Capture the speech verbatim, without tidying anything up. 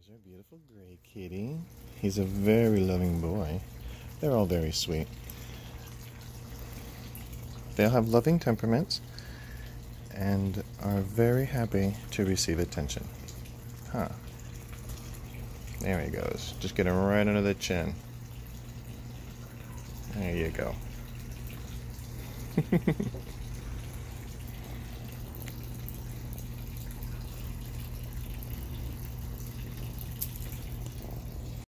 There's our beautiful gray kitty. He's a very loving boy. They're all very sweet. They'll have loving temperaments and are very happy to receive attention. Huh. There he goes. Just get him right under the chin. There you go.